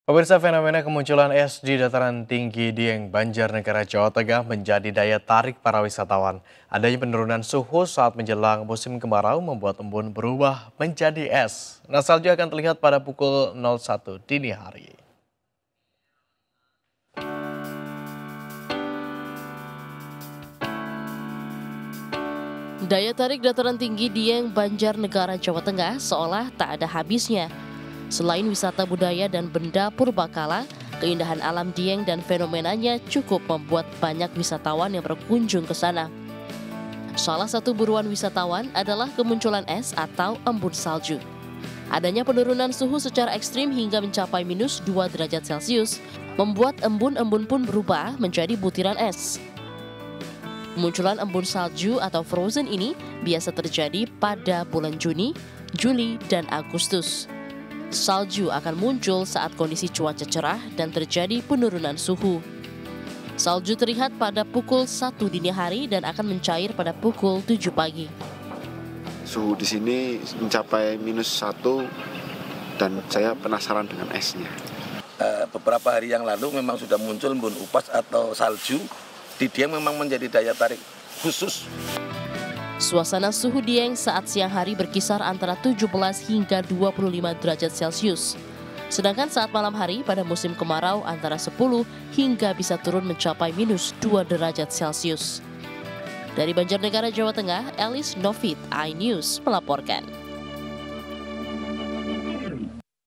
Pemirsa, fenomena kemunculan es di dataran tinggi Dieng, Banjarnegara, Jawa Tengah menjadi daya tarik para wisatawan. Adanya penurunan suhu saat menjelang musim kemarau membuat embun berubah menjadi es. Nah, salju akan terlihat pada pukul 01 dini hari. Daya tarik dataran tinggi Dieng, Banjarnegara, Jawa Tengah seolah tak ada habisnya. Selain wisata budaya dan benda purbakala, keindahan alam Dieng dan fenomenanya cukup membuat banyak wisatawan yang berkunjung ke sana. Salah satu buruan wisatawan adalah kemunculan es atau embun salju. Adanya penurunan suhu secara ekstrim hingga mencapai minus 2 derajat Celcius, membuat embun-embun pun berubah menjadi butiran es. Kemunculan embun salju atau frozen ini biasa terjadi pada bulan Juni, Juli, dan Agustus. Salju akan muncul saat kondisi cuaca cerah dan terjadi penurunan suhu. Salju terlihat pada pukul 1 dini hari dan akan mencair pada pukul 7 pagi. Suhu di sini mencapai -1 dan saya penasaran dengan esnya. Beberapa hari yang lalu memang sudah muncul embun upas atau salju. Di Dieng memang menjadi daya tarik khusus. Suasana suhu Dieng saat siang hari berkisar antara 17 hingga 25 derajat Celcius. Sedangkan saat malam hari pada musim kemarau antara 10 hingga bisa turun mencapai minus 2 derajat Celcius. Dari Banjarnegara, Jawa Tengah, Elis Novit, iNews melaporkan.